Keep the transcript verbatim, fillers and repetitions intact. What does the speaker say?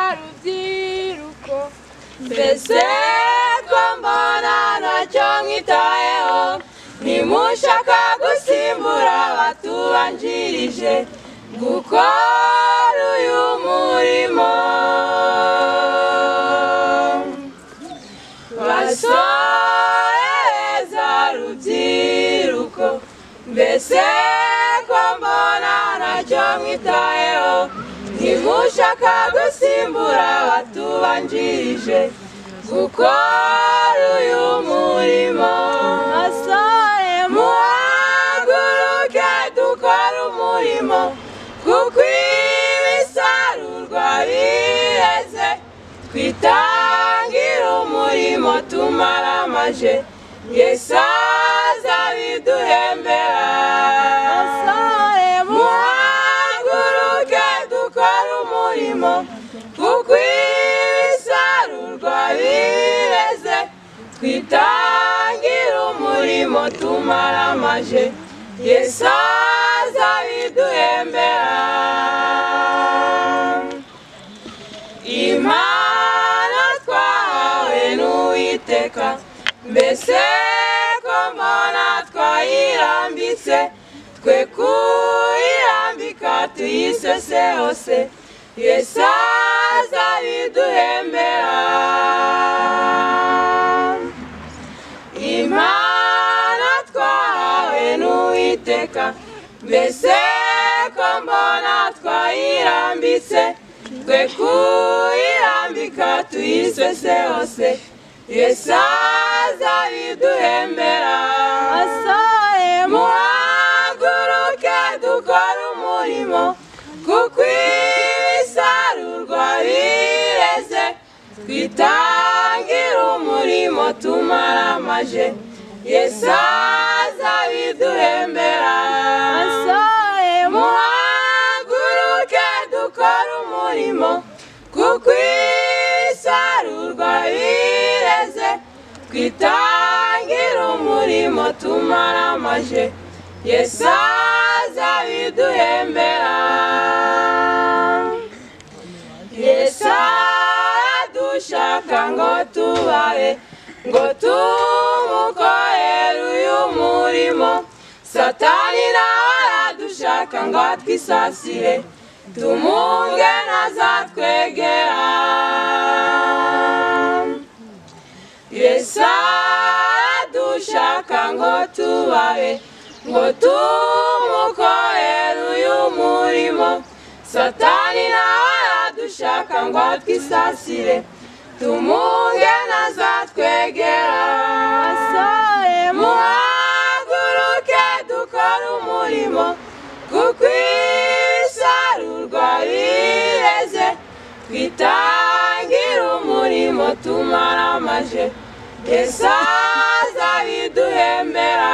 rubyiruko mbese ko mbona ntacyo mwitayeho ntimushaka gusimbura abatubanjirije gukora uyu murimo basoreza rubyiruko mbese ko mbona ntacyo mwitayeho ntimushaka gusimbura abatubanjirije gukora uyu murimo basore muhaguruke dukora umurimo kuko ibisarurwa bireze twitangira umurimo tumaramaje Yesu azabiduhembera basore muhaguruke dukora umurimo kuko ibisarurwa bireze twitangira umurimo tumaramaje Yesu azabiduhembera impano twahawe n'Uwiteka mbese ko mbona twayirambitse twe kuyirambika tuyisese hose Yesu azabiduhembera impano twahawe n'Uwiteka mbese ko mbona twayirambitse twe kuyirambika tuyisese hose Yesu azabiduhembera basore muhaguruke dukora umurimo kuko ibisarurwa bireze twitangira umurimo tumaramaje Yesu azabiduhembera basore muhaguruke dukora umurimo kuko ibisarurwa bireze twitangira umurimo tumaramaje Yesu azabiduhembera Yesu adushaka ngo tubahe ngo tumukorere uyu murimo Satani nawe aradushaka ngo atwisasire tumunge ntazatwegera Yesu adushaka ngo tubahe ngo tumukorere uyu murimo Satani nawe aradushaka ngo atwisasire tumunge ntazatwegera basore muhaguruke dukora umurimo kuko ibisarurwa bireze twitangira umurimo tumaramaje Yesu azabiduhembera